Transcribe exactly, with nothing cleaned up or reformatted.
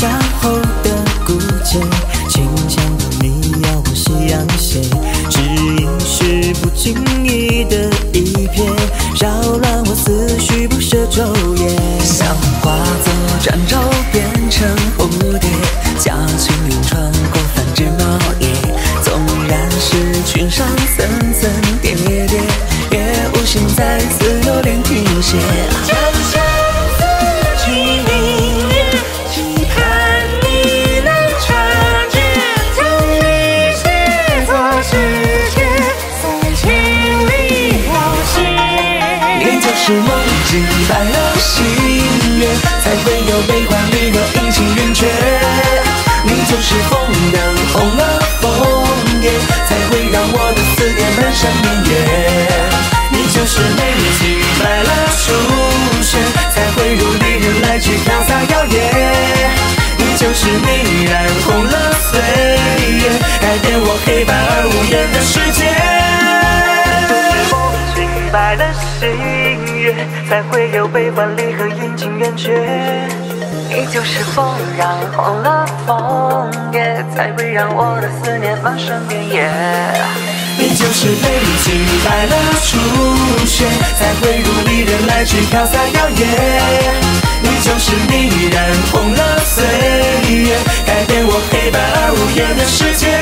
下后的孤寂，请强迫你要我夕阳斜，只因是不经意的一瞥，扰乱我思绪不舍昼夜。像化作转轴变成蝴蝶，假情灵穿过繁枝茂叶，纵然是群山层层叠叠，也无心再次留恋停歇。 将相思寄明月，期盼你能察觉，将你写作世界，在情里描写。 你就是梦境白了星月，才会有悲欢离合阴晴圆缺。你就是风灯红了枫叶，才会让我的思念漫山遍野。你就是美丽洗白了初雪，才会如离人来去飘洒摇曳。你就是你染红了岁月，改变我黑白而无言的世界。 清白的星月，才会有悲欢离合阴晴圆缺。你就是风染红了枫叶，才会让我的思念漫山遍野。 你就是美丽洗白了初雪，才会如离人来去飘洒摇曳。你就是你染红了岁月，改变我黑白而无言的世界。